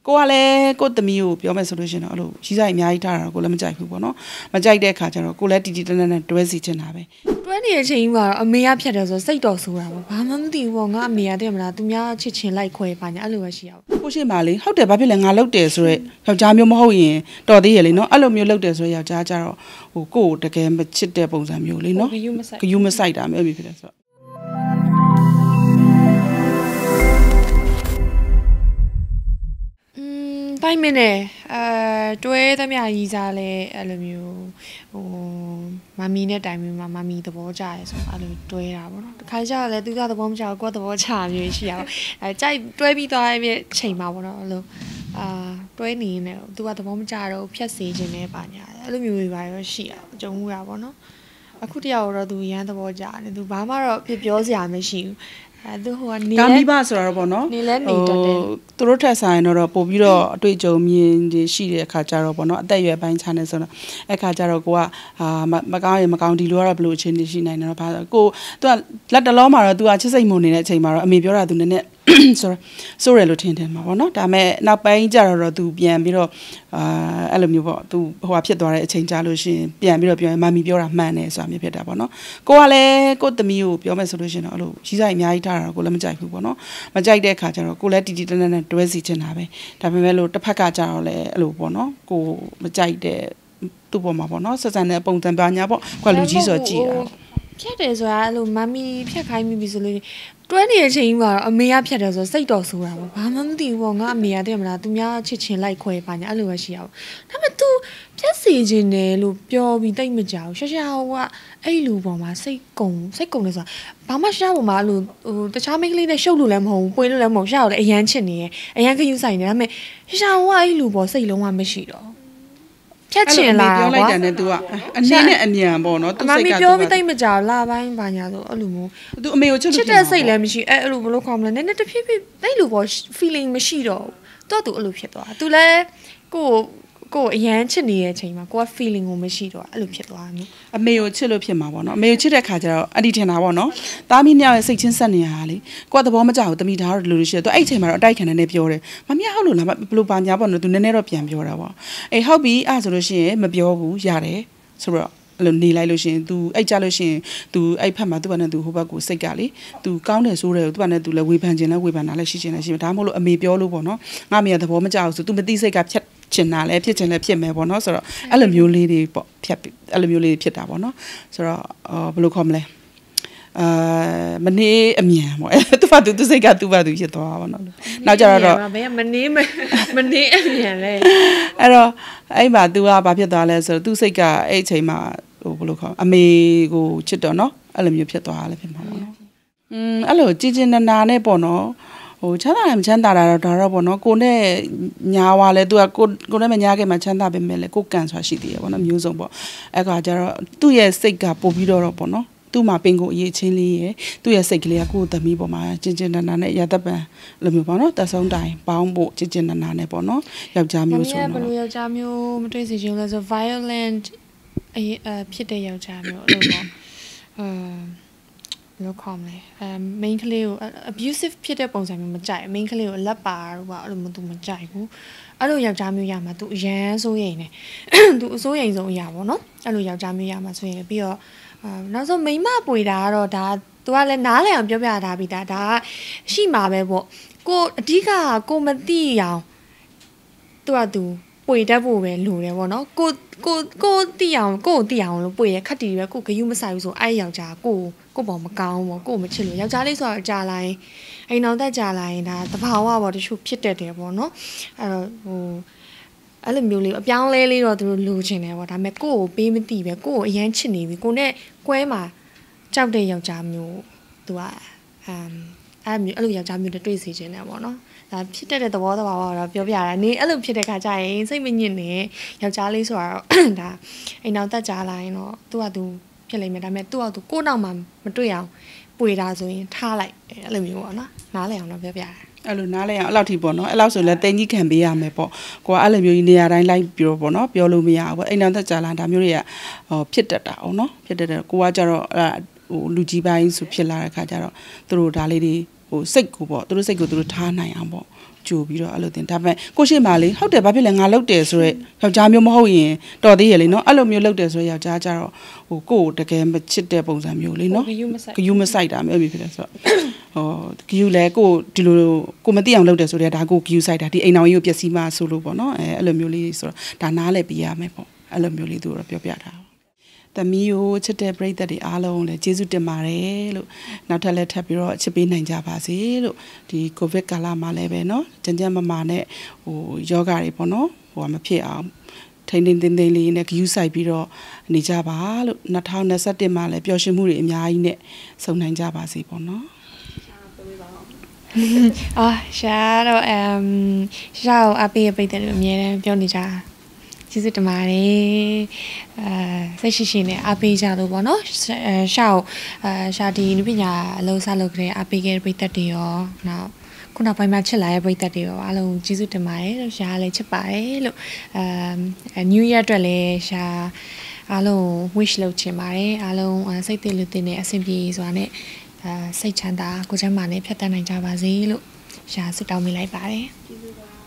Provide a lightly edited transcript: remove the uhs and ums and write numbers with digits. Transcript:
ကိုကလည်းကိုသမီးကိုပြောမယ်ဆိုလို့ရှိရင်တော့အဲ့လိုကြီးစားအများကြီးထားတာကိုလည်းမကြိုက်ဘူးပေါ့နော်မကြိုက်တဲ့အခါကျတော့ကိုလည်းတီတီတန်းတန်းနဲ့တွဲစီချင်တာပဲတွဲနေတဲ့အချိန်မှာအမေကဖြတ်တယ်ဆိုစိတ်တော်ဆိုတာပေါ့ဘာမှမသိဘူးပေါ့ငါအမေကတည်းကမလားသူများချစ်ချင်လိုက်ခွဲပါညာအဲ့လိုပဲရှိရအောင်ကိုရှိမှလေဟုတ်တယ်ဘာဖြစ်လဲငါလှုပ်တယ်ဆိုရက်ယောက်ျားမျိုးမဟုတ်ရင်တော်သေးရဲ့လေနော်အဲ့လိုမျိုးလှုပ်တယ်ဆိုရက်ယောက်ျားကျတော့ဟိုကိုတကယ်မချစ်တဲ့ပုံစံမျိုးလေနော်ဂယူမဆိုင်တာမျိုးဖြစ်တယ်ဆိုတော့တိုင်းမင်းနဲ့တွဲသမျှကြီးစားလဲအဲ့လိုမျိုးဟိုမမီနဲ့တိုင်မင်းမှာမမီသဘောကျရဲဆိုအဲ့လိုတွဲတာပေါ့နော်တခါကျတော့လဲသူကသဘောမကျဘူးကိုကသဘောချမျိုးရှိရပါကြိုက်တွဲပြီးသွားရဲ့ချိန်မှာပေါ့နော်အဲ့လိုတွဲနေနေသူကသဘောမကျတော့ဖြတ်စေခြင်းနဲ့ပါညာအဲ့လိုမျိုးတွေပါရောရှိရကြုံမှုတာပေါ့နော်အခုတယောက်တော့သူရမ်းသဘောကျတယ်သူဘာမှတော့ပြပြောစရာမရှိဘူးသူဟိုကနေကာမီဘဆိုတာတော့ပေါ့နော်နေလဲနေတော့တယ်သူတို့ထက်ဆိုင်တော့ပို့ပြီးတော့အတွေ့အကြုံမြင်ရှိတဲ့အခါကျတော့ပေါ့နော်အသက်အရွယ်ပိုင်းခြားနေဆိုတော့အဲ့ခါကျတော့ကိုကမကောင်းရင်မကောင်းဒီလိုကတော့ဘယ်လိုအခြေအနေရှိနိုင်တယ်တော့ဘာကိုသူကလက်တလုံးမှာတော့သူကချစ်စိတ်မုန်နေတဲ့အချိန်မှာတော့အမေပြောတာသူနည်းနည်းဆိုရလို့ထင်တယ်မှာပေါ့နော်ဒါမဲ့နောက်ပိုင်းကျတော့သူပြန်ပြီးတော့အဲ့လိုမျိုးပေါ့သူဟိုဖြစ်သွားတဲ့အချိန်ကြာလို့ရှိရင်ပြန်ပြီးတော့ပြောရင်မမီပြောတာမှန်တယ်ဆိုတာမျိုးဖြစ်တာပေါ့နော်ကိုကလည်းကိုသမီးကိုပြောမယ်ဆိုလို့ရှိရင်တော့အဲ့လိုကြီးစားအများကြီးထားတာကိုလည်းမကြိုက်ဘူးပေါ့နော်မကြိုက်တဲ့အခါကျတော့ကိုလည်းတီတီတန်းတန်းနဲ့တွဲစီချင်တာပဲဒါပေမဲ့လို့တစ်ဖက်ကကျတော့လည်းအဲ့လိုပေါ့နော်ကိုမကြိုက်တဲ့သူ့ပေါ်မှာပေါ့နော်ဆက်ဆံတဲ့ပုံစံပါညာပေါ့ကွာလူကြီးဆိုကြည့်တာဖြတ်တယ်ဆိုတာအဲ့လိုမမီဖြတ်ခိုင်းမိပြီဆိုလို့တွဲနေတဲ့အချိန်မှာအမေကဖြတ်တယ်ဆိုစိတ်တော်ဆိုတာပေါ့ဘာမှမသိဘူးပေါ့ငါအမေကတည်းကမလားသူများချစ်ချင်လိုက်ခွဲပါညာအဲ့လိုပဲရှိရအောင်ဒါပေမဲ့ तू ဖြတ်စီခြင်းတယ်လို့ပြောပြီးတိတ်မကြောက်ရှာရှာဟိုကအဲ့လူပေါ်မှာစိတ်ကုန်တယ်ဆိုတာဘာမှရှာပေါ်မှာအဲ့လိုဟိုတခြားမိန်းကလေးနဲ့ရှုပ်လို့လည်းမဟုတ်ဘူးပွေလို့လည်းမဟုတ်ရှာတော့လည်းအရန်ချစ်နေရဲ့အရန်ခယူဆိုင်နေဒါပေမဲ့ရှာဟိုကအဲ့လူပေါ်စိတ်လုံးဝမရှိတော့ဖြတ်ချင်လာပြောလိုက်တယ်နဲ့ तू အနေနဲ့အမြန်ပေါ့နော်သူစိတ်ကပြောပြီးတိတ်မကြောက်လာပိုင်းဘာညာဆိုအဲ့လိုမျိုး तू အမေကိုချစ်လို့ချစ်တဲ့စိတ်လည်းမရှိအဲ့လိုဘလို့ခေါ်မလဲနည်းနည်းတဖြည်းဖြည်းအဲ့လိုပေါ့ feeling မရှိတော့သူကသူအဲ့လိုဖြစ်သွားသူလည်းကိုအရန်ချစ်နေတဲ့အချိန်မှာကိုက feeling ကိုမရှိတော့အဲ့လိုဖြစ်သွားတယ်အမေကိုချစ်လို့ဖြစ်မှာပေါ့နော်အမေကိုချစ်တဲ့ခါကျတော့အဒီထင်တာပေါ့နော်သားမီးနှစ်ယောက်ရဲ့စိတ်ချင်းဆက်နေရတာလေကိုကသဘောမကျဘူးတမီဒါတော့ဒီလိုလိုရှိတယ်သူအဲ့အချိန်မှာတော့အတိုက်ခံနေပြောတယ်မမဟုတ်လို့လားဘလို့ပါညာပေါ့နော်သူနည်းနည်းတော့ပြန်ပြောတာပေါ့အေးဟုတ်ပြီအဲ့ဆိုလို့ရှိရင်မပြောဘူးရတယ်ဆိုတော့အဲ့လိုနေလိုက်လို့ရှိရင် तू အဲ့ကြလို့ရှိရင် तू အဲ့ဖက်မှာသူ့ဘာနဲ့ तू ဟိုဘက်ကိုစိတ်ကလေ तू ကောင်းတယ်ဆိုတယ်သူ့ဘာနဲ့ तू လည်းဝေဖန်ခြင်းလည်းဝေဖန်တာလည်းရှိခြင်းလည်းရှိမှာဒါမှမဟုတ်လို့အမေပြောလို့ပေါ့နော်ငါအမေကသဘောမကျဘူးဆို तू မသိစိတ်ကဖြတ်ချင်တာလည်းဖြစ်ချင်လည်းဖြစ်မယ်ပေါ့နော်ဆိုတော့အဲ့လိုမျိုးလေးတွေပေါ့ဖြတ်အဲ့လိုမျိုးလေးဖြစ်တာပေါ့နော်ဆိုတော့ဘယ်လိုခေါ်မလဲမနေအမြန်ပေါ့သူစိတ်ကသူ့ဘာသူဖြစ်သွားပါတော့နောက်ကြတော့ဘယ်မနေအမြန်လဲအဲ့တော့အဲ့မှာ तू ကဘာဖြစ်သွားလဲဆိုတော့သူ့စိတ်ကအဲ့အချိန်မှာဟိုဘယ်လိုခေါ်အမေကိုချစ်တော့နော်အဲ့လိုမျိုးဖြစ်သွားတယ်ဖြစ်မှာပေါ့နော်အဲ့လိုကြည်ကျင်နာနဲ့ပေါ့နော်ဟိုချမ်းသာတယ်မချမ်းသာတာတော့ဒါတော့ပေါ့နော်ကိုနဲ့ညာွားလဲ तू ကကိုနဲ့မညာခဲ့မှာချမ်းသာပဲမဲ့လေကိုကန်ဆိုတာရှိသေးတယ်ပေါ့နော်မျိုးစုံပေါ့အဲ့ကကြတော့သူ့ရဲ့စိတ်ကပို့ပြီးတော့ပေါ့နော်သူ့မှာပင်ကိုအရေးချင်းလေးရယ်သူ့ရဲ့စိတ်ကလေးကကိုယ်သမီးပေါ်မှာကျင်ကျင်နာနာနဲ့ရသက်ပံလိုမျိုးပေါ့နော်တက်ဆုံးတိုင်းပေါင်းဖို့ကျင်ကျင်နာနာနဲ့ပေါ့နော်ယောက်ျားမျိုးဆိုတော့ဘယ်လိုယောက်ျားမျိုးမတွေ့စေချင်လဲဆို violent ဖြစ်တဲ့ယောက်ျားမျိုးအဲ့လိုပေါ့လို့ခေါ်မလဲmain ကလေးကို abusive ဖြစ်တဲ့ပုံစံမျိုးမကြိုက် main ကလေးကိုလက်ပါတော့ပါအဲ့လိုမျိုးသူမကြိုက်ဘူးအဲ့လိုယောက်ျားမျိုးရမှာသူအရန်စိုးရိမ်နေသူအစိုးရိမ်ဆုံးအရာပေါ့နော်အဲ့လိုယောက်ျားမျိုးရမှာဆိုရင်ပြီးတော့နောက်ဆုံးမိမပွေတာကတော့ဒါသူကလည်းနားလည်အောင်ပြောပြတာပြီးဒါကရှိမှာပဲပေါ့ကိုအဓိကကိုမသိအောင်သူပွေတတ်ဖို့ပဲလိုတယ်ပေါ့နော်ကိုသိအောင်ကိုသိအောင်လို့ပွေရခက်တီပဲကိုဂယုမဆိုင်ဘူးဆိုအဲ့ယောက်ျားကိုပေါ်မကောင်းပေါ့ကိုမချစ်လို့ယောက်ျားလေးဆိုတော့ကြာလာရင်အိမ်အောင်တက်ကြာလာရင်ဒါတဘာဝပေါ့တချို့ဖြစ်တတ်တယ်ပေါ့နော်အဲ့တော့ဟိုအဲ့လိုမျိုးလေးအပြောင်းလဲလေးတော့သူတို့လိုချင်တယ်ပေါ့ဒါပေမဲ့ကိုကိုပေးမသိပဲကိုကိုအရန်ချစ်နေပြီကိုနဲ့ကွဲမှာကြောက်တဲ့ယောက်ျားမျိုးသူကအဲ့လိုယောက်ျားမျိုးတွေ့စေချင်တယ်ပေါ့နော်ဒါဖြစ်တဲ့သဘောတော့ပြောပြတာနေအဲ့လိုဖြစ်တဲ့ခါကျရင်စိတ်မညစ်နဲ့ယောက်ျားလေးဆိုတော့ဒါအိမ်အောင်တက်ကြာလာရင်တော့သူကသူဖြစ်လိမ့်မယ်ဒါပေမဲ့သူကသူကိုနောက်မှမတွေ့အောင်ပွေတာဆိုရင်ထားလိုက်အဲ့လိုမျိုးပေါ့နော်နားလည်အောင်တော့ပြောပြတာအဲ့လိုနားလဲအောင်အဲ့လောက်ထိပေါ့နော်အဲ့လောက်ဆိုလဲတင်ကြီးခံပေးရမယ်ပေါ့ကိုကအဲ့လိုမျိုးကြီးနေရာတိုင်းလိုက်ပြီးတော့ပေါ့နော်ပြောလို့မရဘူးပေါ့အိမ်နောက်သက်ကြာလာဒါမျိုးတွေကဖြစ်တတ်တာအောင်နော်ဖြစ်တတ်တယ်ကိုကကြတော့ဟိုလူကြီးပိုင်းဆိုဖြစ်လာတဲ့ခါကျတော့သူတို့ဒါလေးတွေဟိုစိတ်ကိုပေါ့သူတို့စိတ်ကိုသူတို့ထားနိုင်အောင်ပေါ့ကြိုပြီးတော့အဲ့လိုတင်ဒါပေမဲ့ကိုရှိမှလေဟုတ်တယ်ဘာဖြစ်လဲငါလုပ်တယ်ဆိုတော့ယောက်ျားမျိုးမဟုတ်ရင်တော်သေးရလေနော်အဲ့လိုမျိုးလုပ်တယ်ဆိုတော့ယောက်ျားကြတော့ဟိုကိုယ်တကယ်မချစ်တဲ့ပုံစံမျိုးလေနော်ဂယူမဆိုင်တာမျိုးဖြစ်တယ်ဆိုတော့ဟိုဂယူလဲကိုဒီလိုကိုမသိအောင်လုပ်တယ်ဆိုတော့ဒါကိုဂယူဆိုင်တာဒီအိမ်အောင်ကြီးကိုပျက်စီးမှဆိုလို့ပေါ့နော်အဲ့လိုမျိုးလေးဆိုတော့ဒါနားလဲပြရမယ်ပေါ့အဲ့လိုမျိုးလေးသူတို့ပြောပြတာသမီးကိုချစ်တဲ့ပရိသတ်တွေအားလုံးလည်းကျေးဇူးတင်ပါတယ်လို့နောက်ထပ်လည်းထပ်ပြီးတော့ချစ်ပေးနိုင်ကြပါစေလို့ဒီကိုဗစ်ကာလမှာလည်းပဲเนาะကြံကြံမမာနဲ့ဟိုယောဂတွေပေါ့เนาะဟိုမဖြစ်အောင်ထိန်းထိန်းသိမ်းသိမ်းလေးနဲ့ဂယူးဆိုင်ပြီးတော့နေကြပါလို့2021မှာလည်းပျော်ရွှင်မှုတွေအများကြီးနဲ့ဆုံနိုင်ကြပါစေပေါ့เนาะရှာတော့ရှာကိုအပေးရပိတ်တယ်လို့အများနဲ့ပြောနေကြကျေးဇူးတင်ပါတယ်စိတ်ရှိရှိနဲ့အားပေးကြလို့ပေါ့နော်ရှာကိုရှာဒီနုပညာအလုံးစားလုပ်ကြတဲ့အားပေးခဲ့တဲ့ပြည်သက်တွေရောနောက်ခုနောက်ပိုင်းမှာချစ်လာတဲ့ပြည်သက်တွေရောအားလုံးကျေးဇူးတင်ပါတယ်လို့ရှာလည်းချစ်ပါတယ်လို့New Year အတွက်လည်းရှာအားလုံး wish လုပ်ချင်ပါတယ်အားလုံးစိတ်တည်လူတင်တဲ့အဆင်ပြေစွာနဲ့စိတ်ချမ်းသာကိုယ်ချမ်းသာနဲ့ဖြတ်သန်းနိုင်ကြပါစေလို့ရှာဆုတောင်းပေးလိုက်ပါတယ်ကျေးဇူးပါ